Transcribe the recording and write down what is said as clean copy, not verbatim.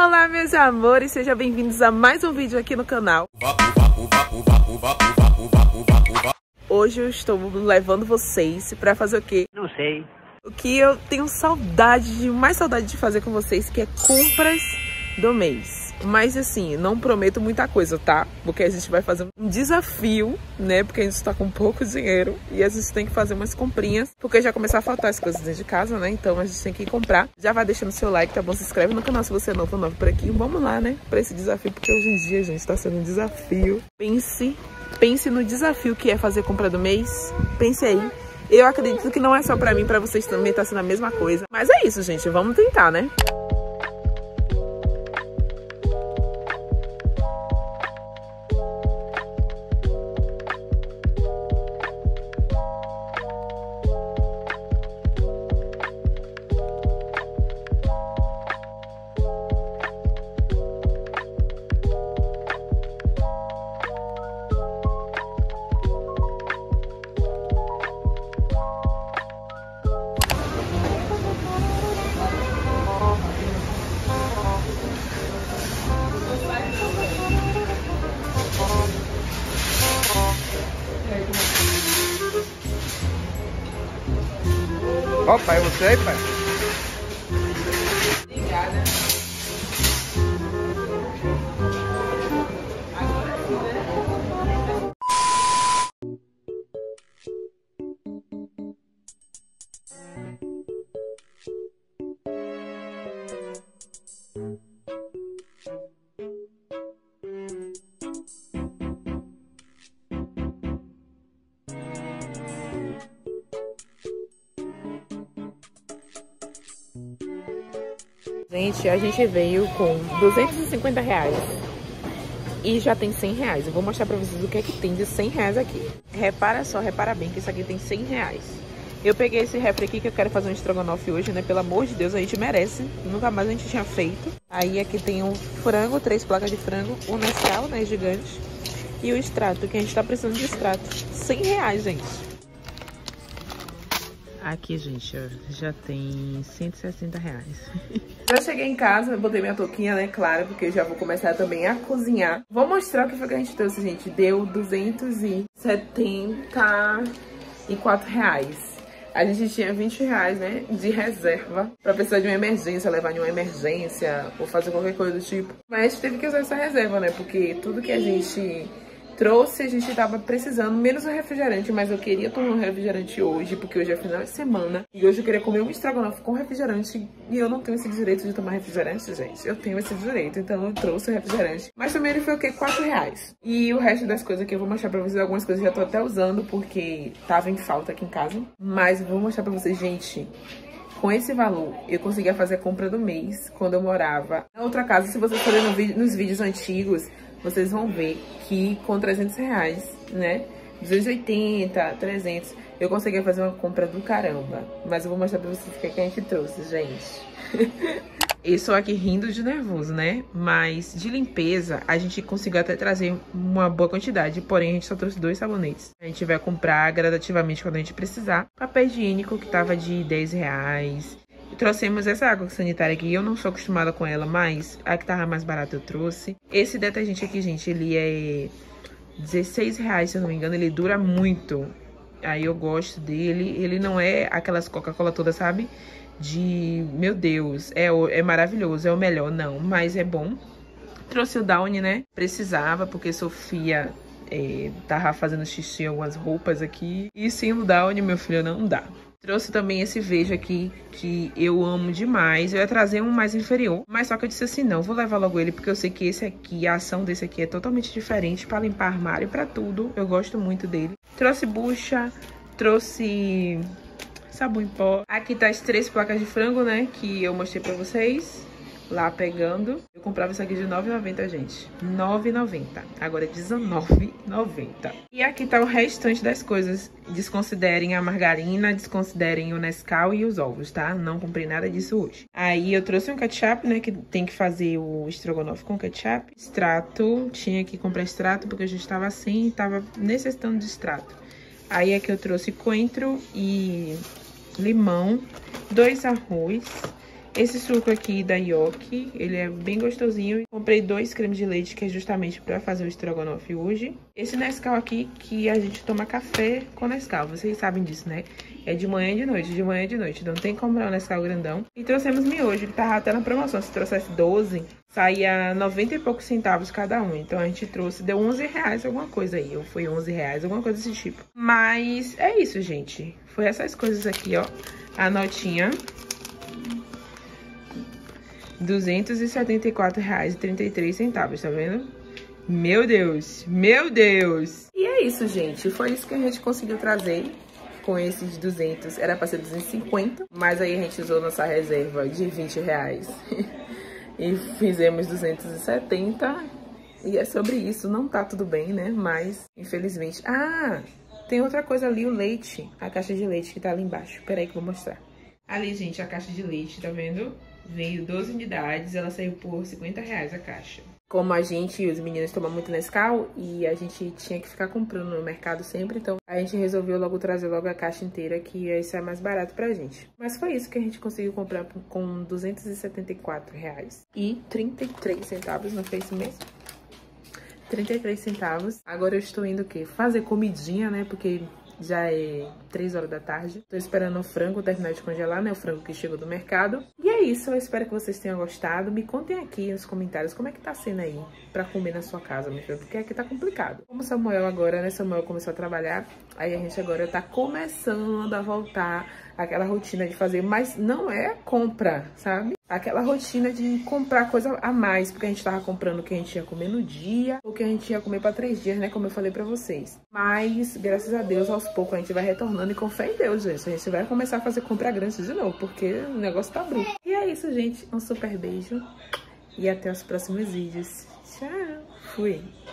Olá, meus amores, sejam bem-vindos a mais um vídeo aqui no canal. Hoje eu estou levando vocês pra fazer o quê? Não sei. O que eu tenho mais saudade de fazer com vocês, que é compras do mês. Mas assim, não prometo muita coisa, tá? Porque a gente vai fazer um desafio, né? Porque a gente tá com pouco dinheiro e a gente tem que fazer umas comprinhas, porque já começar a faltar as coisas dentro de casa, né? Então a gente tem que ir comprar. Já vai deixando seu like, tá bom? Se inscreve no canal se você é novo por aqui. Vamos lá, né? Pra esse desafio, porque hoje em dia, gente, tá sendo um desafio. Pense no desafio que é fazer compra do mês. Pense aí. Eu acredito que não é só pra mim, pra vocês também tá sendo a mesma coisa. Mas é isso, gente. Vamos tentar, né? Ó, pai, você aí, pai? Obrigada. Agora sim, né? Gente, a gente veio com 250 reais e já tem 100 reais. Eu vou mostrar pra vocês o que é que tem de 100 reais aqui. Repara só, repara bem que isso aqui tem 100 reais. Eu peguei esse refri aqui que eu quero fazer um estrogonofe hoje, né? Pelo amor de Deus, a gente merece. Nunca mais a gente tinha feito. Aí aqui tem um frango, 3 placas de frango, o Nescau, né, gigante. E o extrato, que a gente tá precisando de extrato. 100 reais, gente. Aqui, gente, ó, já tem 160 reais. Já cheguei em casa, botei minha touquinha, né, claro, porque eu já vou começar também a cozinhar. Vou mostrar o que foi que a gente trouxe, gente. Deu 274 reais. A gente tinha 20 reais, né, de reserva pra precisar de uma emergência, levar em uma emergência ou fazer qualquer coisa do tipo. Mas teve que usar essa reserva, né, porque tudo que a gente trouxe, a gente tava precisando, menos o refrigerante, mas eu queria tomar um refrigerante hoje, porque hoje é final de semana. E hoje eu queria comer um estrogonofe com refrigerante, e eu não tenho esse direito de tomar refrigerante, gente. Eu tenho esse direito, então eu trouxe o refrigerante. Mas também ele foi o quê? 4 reais. E o resto das coisas aqui eu vou mostrar pra vocês, algumas coisas que eu já tô até usando, porque tava em falta aqui em casa. Mas eu vou mostrar pra vocês, gente. Com esse valor, eu conseguia fazer a compra do mês quando eu morava na outra casa. Se vocês forem nos vídeos antigos, vocês vão ver que com 300 reais, né, 280, 300, eu conseguia fazer uma compra do caramba. Mas eu vou mostrar pra vocês o que a gente trouxe, gente. Eu estou aqui rindo de nervoso, né? Mas de limpeza, a gente conseguiu até trazer uma boa quantidade. Porém, a gente só trouxe 2 sabonetes. A gente vai comprar gradativamente quando a gente precisar. Papel higiênico, que tava de 10 reais. Trouxemos essa água sanitária aqui, eu não sou acostumada com ela, mas a que tava mais barata eu trouxe. Esse detergente aqui, gente, ele é 16 reais, se eu não me engano, ele dura muito. Aí eu gosto dele, ele não é aquelas Coca-Cola todas, sabe? Meu Deus, é maravilhoso, é o melhor, não, mas é bom. Trouxe o Downy, né? Precisava, porque Sofia tava fazendo xixi em algumas roupas aqui. E sem o Downy, meu filho, não dá. Trouxe também esse Veja aqui, que eu amo demais. Eu ia trazer um mais inferior, mas só que eu disse assim, não, vou levar logo ele, porque eu sei que esse aqui, a ação desse aqui é totalmente diferente para limpar armário e para tudo. Eu gosto muito dele. Trouxe bucha, trouxe sabão em pó. Aqui tá as 3 placas de frango, né, que eu mostrei pra vocês. Lá pegando. Eu comprava isso aqui de R$ 9,90, gente. R$ 9,90. Agora é R$ 19,90. E aqui tá o restante das coisas. Desconsiderem a margarina, desconsiderem o Nescau e os ovos, tá? Não comprei nada disso hoje. Aí eu trouxe um ketchup, né? Que tem que fazer o estrogonofe com ketchup. Extrato. Tinha que comprar extrato porque a gente tava assim e tava necessitando de extrato. Aí aqui eu trouxe coentro e limão. 2 arroz. Esse suco aqui da Yoki, ele é bem gostosinho. Comprei 2 cremes de leite, que é justamente pra fazer o estrogonofe hoje. Esse Nescau aqui, que a gente toma café com Nescau, vocês sabem disso, né? É de manhã e de noite, de manhã e de noite. Não tem como comprar um Nescau grandão. E trouxemos miojo, que tava até na promoção. Se trouxesse 12, saía 90 e poucos centavos cada um. Então a gente trouxe, deu 11 reais alguma coisa aí. Ou foi 11 reais, alguma coisa desse tipo. Mas é isso, gente. Foi essas coisas aqui, ó. A notinha. R$ 274,33, tá vendo? Meu Deus, meu Deus! E é isso, gente. Foi isso que a gente conseguiu trazer com esses 200. Era pra ser 250, mas aí a gente usou nossa reserva de 20 reais. E fizemos 270. E é sobre isso. Não tá tudo bem, né? Mas, infelizmente... Ah, tem outra coisa ali, o leite. A caixa de leite que tá ali embaixo. Peraí que eu vou mostrar. Ali, gente, a caixa de leite, tá vendo? Veio 12 unidades, ela saiu por R$ 50 a caixa. Como a gente e os meninos tomam muito Nescau e a gente tinha que ficar comprando no mercado sempre, então a gente resolveu logo trazer logo a caixa inteira, que aí sai mais barato pra gente. Mas foi isso que a gente conseguiu comprar com R$ 274,33, não foi isso mesmo? 33 centavos. Agora eu estou indo o quê? Fazer comidinha, né? Porque já é 3 horas da tarde. Tô esperando o frango terminar de congelar, né? O frango que chegou do mercado. E é isso, eu espero que vocês tenham gostado. Me contem aqui nos comentários como é que tá sendo aí pra comer na sua casa, meu filho, porque aqui tá complicado. Como o Samuel agora, né? Samuel começou a trabalhar, aí a gente agora tá começando a voltar àquela rotina de fazer, mas não é compra, sabe? Aquela rotina de comprar coisa a mais, porque a gente tava comprando o que a gente ia comer no dia, ou o que a gente ia comer pra 3 dias, né? Como eu falei pra vocês. Mas, graças a Deus, aos poucos a gente vai retornando e com fé em Deus, gente. A gente vai começar a fazer compra grande de novo, porque o negócio tá bruto. E é isso, gente. Um super beijo e até os próximos vídeos. Tchau! Fui!